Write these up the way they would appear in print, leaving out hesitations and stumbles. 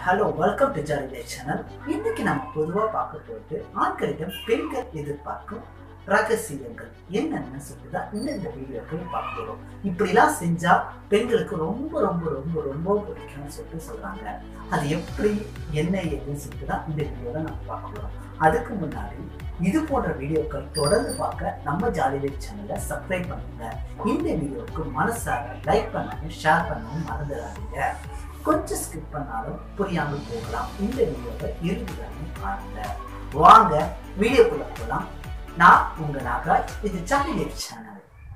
Hello welcome to ஜாலிலே channel. இன்னைக்கு நம்ம பொதுவாக பார்க்க போயிட்டு ஆண்களிடம் பெண்கள் எதிர்பார்க்கும் ரகசியங்கள் என்னென்னு சொல்லிதான் இந்த வீடியோக்கள் பார்க்கிறோம். இப்படிலாம் செஞ்சா பெண்களுக்கு ரொம்ப ரொம்ப ரொம்ப ரொம்ப பிடிக்கும்னு சொல்லிட்டு சொல்றாங்க. அது எப்படி என்ன ஏதுன்னு சொல்லிட்டு தான் இந்த வீடியோவில் நம்ம பார்க்கிறோம். அதுக்கு முன்னாடி இது போன்ற வீடியோக்கள் தொடர்ந்து பார்க்க நம்ம ஜாலிலே சேனலை சப்ஸ்கிரைப் பண்ணுங்க. இந்த வீடியோவுக்கு மனசார லைக் பண்ணணும், ஷேர் பண்ணணும் மறந்துடாதீங்க. கொஞ்சம் ஸ்கிப் பண்ணாலும் புரியாமல் போகலாம். இந்த வீடியோவை இறுதி வரையும் பாருங்க. வாங்க வீடியோக்குள்ள போகலாம். நான் உங்க நாகராஜ், இது ஜாலிலே சேனல்.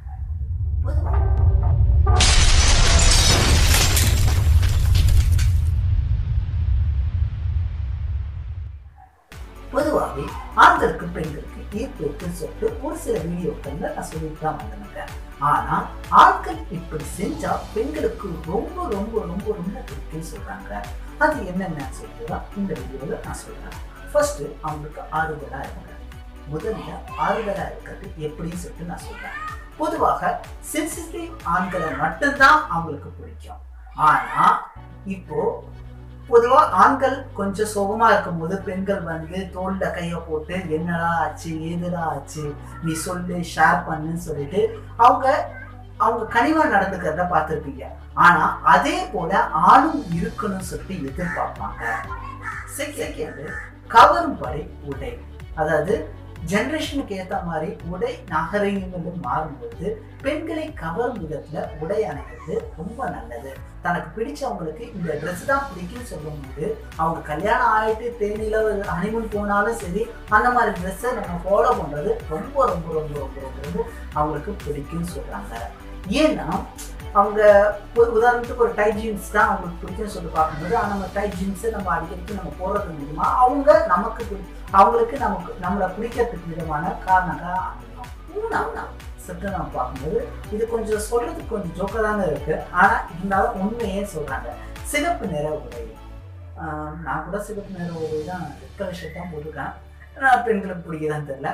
பொதுவாகவே ஆண்களுக்கு பெண்களுக்கு ஈர்ப்பு இருக்குன்னு சொல்லிட்டு ஒரு சில வீடியோக்கள்ல நான் சொல்லிட்டு தான் வந்தேன். ஆனா ஆண்கள் இப்படி செஞ்சா பெண்களுக்கு ரொம்ப ரொம்ப ரொம்ப ரொம்ப பிடிக்குன்னு சொல்றாங்க. அது என்னென்னு சொல்லிட்டு தான் இந்த வீடியோல நான் சொல்றேன். ஃபர்ஸ்ட் அவங்களுக்கு ஆறுதலா இருங்க. முதல்ல ஆறுதலா இருக்கிறது எப்படின்னு சொல்லிட்டு நான் சொல்றேன். பொதுவாக சென்சிட்டிவ் ஆண்களை மட்டும்தான் அவங்களுக்கு பிடிக்கும். ஆனா இப்போ பொதுவா ஆண்கள் கொஞ்சம் சோகமா இருக்கும் போது பெண்கள் வந்து தோல்ல கைய போட்டு என்னடா ஆச்சு ஏதுடா ஆச்சு நீ சொல்லு ஷேர் பண்ணுன்னு சொல்லிட்டு அவங்க கனிவா நடந்துக்கிறத பார்த்துருப்பீங்க. ஆனா அதே போல ஆணும் இருக்கணும்னு சொல்லிட்டு எதிர்பார்ப்பாங்க. செகண்ட், கவரும்படி உடை. அதாவது ஜெனரேஷனுக்கு ஏற்ற மாதிரி உடை நாகரிகங்களும் மாறும்போது பெண்களை கவரும் விதத்துல உடை அணிவது ரொம்ப நல்லது. தனக்கு பிடிச்சவங்களுக்கு இந்த ட்ரெஸ் தான் பிடிக்கும்னு சொல்லும்போது அவங்க கல்யாணம் ஆயிட்டு தேனியில ஹனிமூன் போனாலும் சரி அந்த மாதிரி ட்ரெஸ்ஸை நம்ம ஃபாலோ பண்றது ரொம்ப ரொம்ப ரொம்ப ரொம்ப ரொம்ப ரொம்ப அவங்களுக்கு பிடிக்கும்னு சொல்றாங்க. ஏன்னா அவங்க உதாரணத்துக்கு ஒரு டைட் ஜீன்ஸ் தான் அவங்களுக்கு பிடிக்கும்னு சொல்லி பார்க்கும்போது அந்த டைட் ஜீன்ஸை நம்ம அடிக்கடிக்கு நம்ம போடுறது மூலமா அவங்களுக்கு நம்மளை பிடிக்கிறதுக்கு விதமான காரணங்களாக அமையும். சற்று நம்ம பார்க்கும்போது இது கொஞ்சம் சொல்றதுக்கு கொஞ்சம் ஜோக்கராக இருக்கு. ஆனா இருந்தாலும் உண்மையே சொல்றாங்க. சிகப்பு நிற உடை. நான் கூட சிகப்பு நிற உடை தான் ரெட் கலர் ஷர்ட் தான் போட்டிருக்கேன். பெண்களுக்கு பிடிக்குதான்னு தெரியல.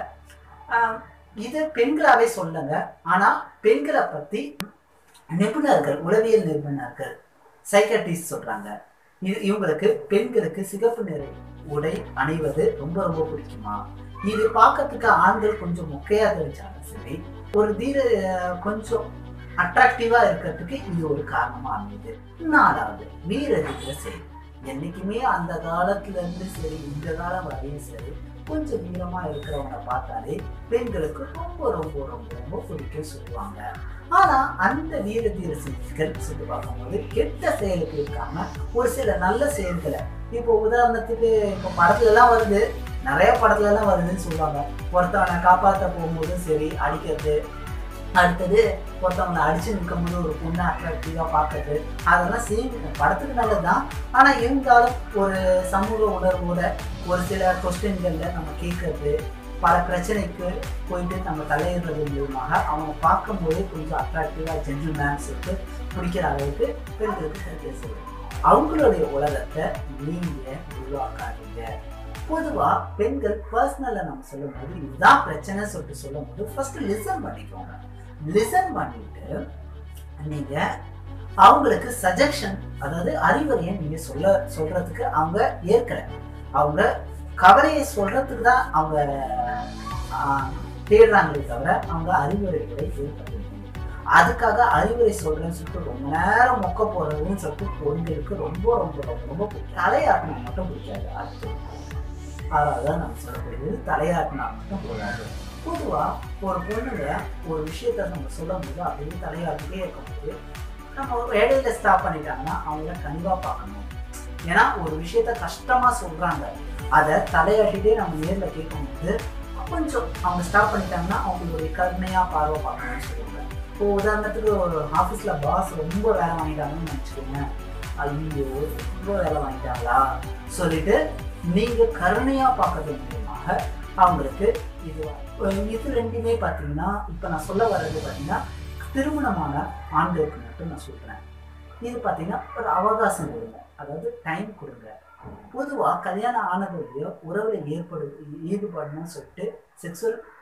இது பெண்களாவே சொல்லுங்க. ஆனா பெண்களை பத்தி நிபுணர்கள், உளவியல் நிபுணர்கள், சைக்காட்ரிஸ்ட் சொல்றாங்க இவங்களுக்கு பெண்களுக்கு சிகப்பு நிற உடை அணிவது ரொம்ப ரொம்ப பிடிக்குமா. இது பார்க்கறதுக்கு ஆண்கள் கொஞ்சம் மொக்கையா தெரிஞ்சாலும் சரி ஒரு கொஞ்சம் அட்ராக்டிவா இருக்கிறதுக்கு இது ஒரு காரணமா அமையுது. 4வது, வீரதீர செயல். என்னைக்குமே அந்த காலத்துல இருந்து சரி இந்த காலம் வரையும் சரி கொஞ்சம் வீரமா இருக்கிறவங்க பார்த்தாலே பெண்களுக்கு ரொம்ப ரொம்ப ரொம்ப ரொம்ப பிடிக்கும் சொல்லுவாங்க. ஆனா அந்த வீர தீர செயல்கள் சொல்லி பார்க்கும்போது கெட்ட செயலுக்கு இருக்காம ஒரு சில நல்ல செயல்களை, இப்போ உதாரணத்துக்கு இப்போ படத்துல எல்லாம் வருது, நிறைய படத்துல எல்லாம் வருதுன்னு சொல்லுவாங்க. ஒருத்தவனை காப்பாற்ற போகும்போதும் சரி அடிக்கிறது, அடுத்தது ஒருத்தவங்களை அடிச்சு நிற்கும் போது ஒரு பொண்ணை அட்ராக்டிவா பார்க்கறது, அதெல்லாம் சேர்ந்து படத்துக்கு நல்லதுதான். ஆனா இருந்தாலும் ஒரு சமூக உணர்வோட ஒரு சில கொஸ்டின்கள்ல நம்ம கேட்கறது, பல பிரச்சனைக்கு போயிட்டு நம்ம தலையிடுறது மூலமாக அவங்க பார்க்கும்போது கொஞ்சம் அட்ராக்டிவா ஜென்டில்மேன் சொல்லிட்டு பிடிக்கிற அளவுக்கு பெண்களுக்கு தெரிஞ்ச செய்யும். அவங்களுடைய உலகத்தை நீங்க உருவாக்காதீங்க. பொதுவா பெண்கள் பர்சனலா நம்ம சொல்லும் போது இதுதான் பிரச்சனை சொல்லிட்டு சொல்லும் போது ஃபர்ஸ்ட் லிசன் பண்ணிக்கோங்க. லிசன் பண்ணிட்டு நீங்க அவங்களுக்கு சஜஷன், அதாவது அறிவுரையை நீங்க சொல்றதுக்கு அவங்க ஏற்கல. அவங்க கவலையை சொல்றதுக்கு தான் அவங்க தேடுறாங்களே தவிர அவங்க அறிவுரைகளை ஏற்படுத்த. அதுக்காக அறிவுரை சொல்றேன்னு சொல்லிட்டு ரொம்ப நேரம் மொக்க போடுறதுன்னு சொல்லிட்டு பொண்களுக்கு ரொம்ப ரொம்ப ரொம்ப ரொம்ப தலையாட்டினா மட்டும் பிடிக்காது. அதான் நம்ம சொல்லக்கூடியது தலையாட்டினா மட்டும் போடாது. பொதுவா ஒரு பொண்ணுங்க ஒரு விஷயத்த நம்ம சொல்லும் போது அப்படியே தலையாட்டிட்டே இருக்கும்போது நம்ம இடையில ஸ்டாப் பண்ணிட்டாங்கன்னா அவங்கள கண்டிப்பா பார்க்கணும். ஏன்னா ஒரு விஷயத்த கஷ்டமா சொல்றாங்க, அதை தலையாட்டிட்டே நம்ம நேர்ல கேட்கும்போது கொஞ்சம் அவங்க ஸ்டாப் பண்ணிட்டாங்கன்னா அவங்களுடைய கருணையா பார்வை பார்க்கணும்னு சொல்லுவாங்க. இப்போ உதாரணத்துக்கு ஒரு ஆஃபீஸ்ல பாஸ் ரொம்ப வேலை வாங்கிட்டாங்கன்னு நினச்சிக்கோங்க. ஐயோ ரொம்ப வேலை வாங்கிட்டாங்களா சொல்லிட்டு நீங்க கருணையா பார்க்கறது மூலமாக அவங்களுக்கு இது ரெண்டுமே பார்த்தீங்கன்னா இப்போ நான் சொல்ல வர்றது பார்த்தீங்கன்னா திருமணமான ஆண்களுக்கு மட்டும் நான் சொல்றேன். இது பார்த்தீங்கன்னா ஒரு அவகாசம் கொடுங்க, அதாவது டைம் கொடுங்க. பொதுவாக கல்யாணம் ஆனதுடைய உறவுல ஈடுபடணும்னு சொல்லிட்டு செக்ஸுவல்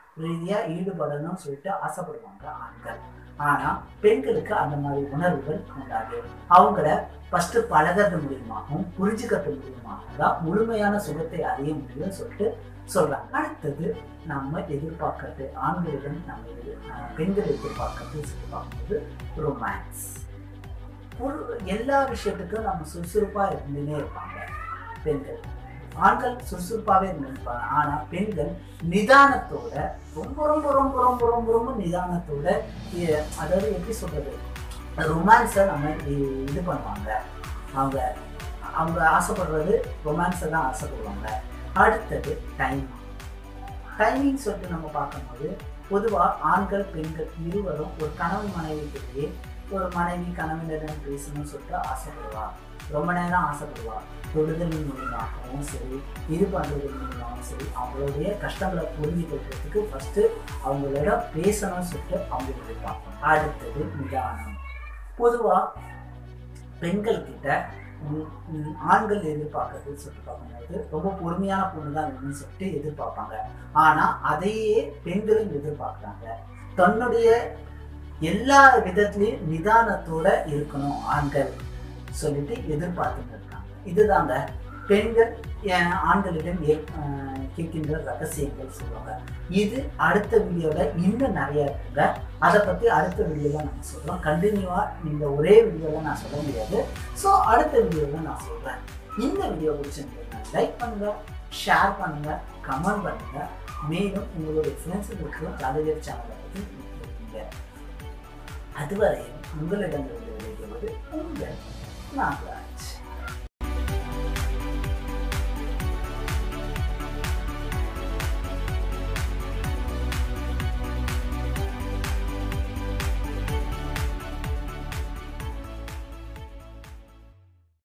ரீதியா ஈடுபடணும்னு சொல்லிட்டு ஆசைப்படுவாங்க ஆண்கள். ஆனா பெண்களுக்கு அந்த மாதிரி உணர்வுகள் உண்டாது. அவங்கள ஃபர்ஸ்ட் பழகிறது மூலியமாகவும் புரிஞ்சுக்கிறது மூலியமாக தான் முழுமையான சுகத்தை அறிய முடியும்னு சொல்லிட்டு சொல்றாங்க. அடுத்தது நம்ம எதிர்பார்க்கறது ஆண்களிடம் பெண்கள் எதிர்பார்க்கறது சொல்லி பார்க்கும்போது ரொமான்ஸ். எல்லா விஷயத்துக்கும் நம்ம சுறுசுறுப்பா இருந்துன்னே இருப்பாங்க பெண்கள். ஆண்கள் சுறுசுறுப்பாவே இருந்திருப்பாங்க. ஆனா பெண்கள் நிதானத்தோட ரொம்ப ரொம்ப ரொம்ப ரொம்ப ரொம்ப ரொம்ப நிதானத்தோட, அதாவது எப்படி சொல்றது, ரொமான்ஸை நம்ம இது பண்ணுவாங்க. அவங்க அவங்க ஆசைப்படுறது ரொமான்ஸை தான் ஆசைப்படுவாங்க. அடுத்தது டைமிங் சொல்லிட்டு நம்ம பார்க்கும்போது பொதுவாக ஆண்கள் பெண்கள் இருவரும் ஒரு கணவன் மனைவிக்கிட்டே ஒரு மனைவி கணவனிடம் பேசணும்னு சொல்லிட்டு ஆசைப்படுவா. ரொம்ப நேரம் ஆசைப்படுவா. தொடுதல் மூலியமாகவும் சரி, இது பண்ணுறது மூலியமாகவும் சரி, அவங்களுடைய கஷ்டங்களை புரிஞ்சுக்கிறதுக்கு ஃபர்ஸ்ட் அவங்களோட பேசணும்னு சொல்லிட்டு அவங்க எதிர்பார்ப்பாங்க. அடுத்தது நிதானம். பொதுவாக பெண்கள் கிட்ட ஆண்கள் எதிர்பார்க்கறதுன்னு சொல்லிட்டு பார்க்கும்போது ரொம்ப பொறுமையான பொண்ணு தான் வேணும்னு சொல்லிட்டு எதிர்பார்ப்பாங்க. ஆனா அதையே பெண்களும் எதிர்பார்க்குறாங்க. தன்னுடைய எல்லா விதத்திலையும் நிதானத்தோட இருக்கணும் ஆண்கள் சொல்லிட்டு எதிர்பார்த்துட்டு இருக்காங்க. இதுதாங்க பெண்கள் ஆண்களிடம் கேட்கின்ற ரகசியங்கள் சொல்லுவாங்க. இது அடுத்த வீடியோல இன்னும் நிறைய இருக்குங்க. அதை பத்தி அடுத்த வீடியோல நம்ம சொல்றோம். கண்டினியூவா இந்த ஒரே வீடியோல நான் சொல்ல முடியாது. ஸோ அடுத்த வீடியோல நான் சொல்றேன். இந்த வீடியோ பிடிச்சிருந்தீங்கன்னா லைக் பண்ணுங்க, ஷேர் பண்ணுங்க, கமெண்ட் பண்ணுங்க. மேலும் உங்களுடைய ஃப்ரெண்ட்ஸுக்கு ஜாலியர் சேனலை பற்றி இருக்கீங்க. அதுவரை உங்களிடம் விடைபெறுவது உங்கள் நாகராஜ்.